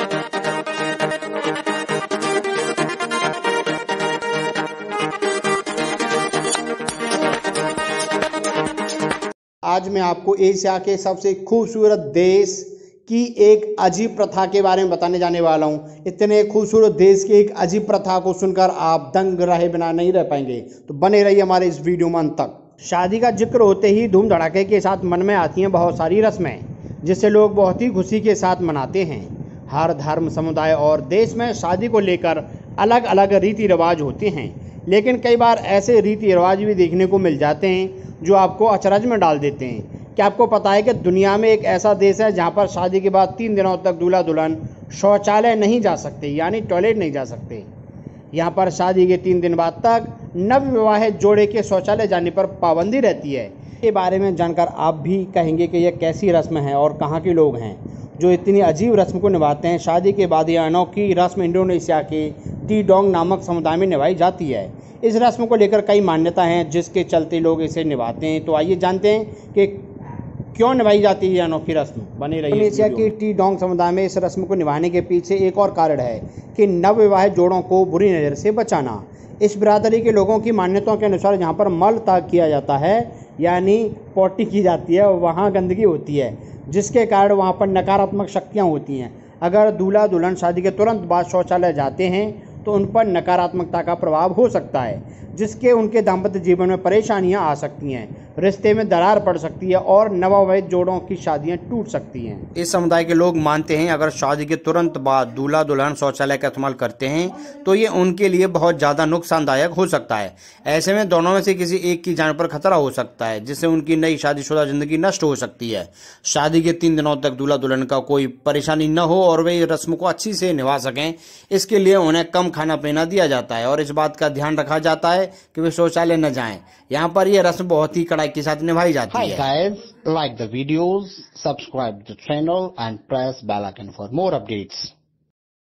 आज मैं आपको एशिया के सबसे खूबसूरत देश की एक अजीब प्रथा के बारे में बताने जाने वाला हूँ। इतने खूबसूरत देश की एक अजीब प्रथा को सुनकर आप दंग रहे बिना नहीं रह पाएंगे, तो बने रहिए हमारे इस वीडियो में अंत तक। शादी का जिक्र होते ही धूम धड़ाके के साथ मन में आती हैं बहुत सारी रस्में, जिसे लोग बहुत ही खुशी के साथ मनाते हैं। हर धर्म, समुदाय और देश में शादी को लेकर अलग अलग रीति रिवाज होते हैं, लेकिन कई बार ऐसे रीति रिवाज भी देखने को मिल जाते हैं जो आपको अचरज में डाल देते हैं। क्या आपको पता है कि दुनिया में एक ऐसा देश है जहां पर शादी के बाद 3 दिनों तक दूल्हा दुल्हन शौचालय नहीं जा सकते, यानी टॉयलेट नहीं जा सकते। यहां पर शादी के 3 दिन बाद तक नवविवाहित जोड़े के शौचालय जाने पर पाबंदी रहती है। के बारे में जानकर आप भी कहेंगे कि यह कैसी रस्म है और कहाँ के लोग हैं जो इतनी अजीब रस्म को निभाते हैं। शादी के बाद यह अनोखी रस्म इंडोनेशिया के टी डोंग नामक समुदाय में निभाई जाती है। इस रस्म को लेकर कई मान्यता हैं जिसके चलते लोग इसे निभाते हैं। तो आइए जानते हैं कि क्यों निभाई जाती है यह अनोखी रस्म। बने रहिए। इंडोनेशिया के टी डोंग समुदाय में इस रस्म को निभाने के पीछे एक और कारण है कि नवविवाहित जोड़ों को बुरी नज़र से बचाना। इस बिरादरी के लोगों की मान्यताओं के अनुसार जहाँ पर मल त्याग किया जाता है, यानी पोटी की जाती है, वहाँ गंदगी होती है, जिसके कारण वहाँ पर नकारात्मक शक्तियाँ होती हैं। अगर दूल्हा दुल्हन शादी के तुरंत बाद शौचालय जाते हैं तो उन पर नकारात्मकता का प्रभाव हो सकता है, जिसके उनके दाम्पत्य जीवन में परेशानियां आ सकती हैं, रिश्ते में दरार पड़ सकती है और नवविवाहित जोड़ों की शादियां टूट सकती हैं। इस समुदाय के लोग मानते हैं अगर शादी के तुरंत बाद दूल्हा दुल्हन शौचालय का इस्तेमाल करते हैं तो ये उनके लिए बहुत ज्यादा नुकसानदायक हो सकता है। ऐसे में दोनों में से किसी एक की जान पर खतरा हो सकता है, जिससे उनकी नई शादीशुदा जिंदगी नष्ट हो सकती है। शादी के 3 दिनों तक दूल्हा दुल्हन का कोई परेशानी न हो और वे रस्म को अच्छी से निभा सकें, इसके लिए उन्हें कम खाना पीना दिया जाता है और इस बात का ध्यान रखा जाता है कि वे शौचालय न जाएं। यहाँ पर यह रस्म बहुत ही कड़ाई के साथ निभाई जाती है। Hi guys, like the videos, subscribe to the channel and press bell icon for more updates.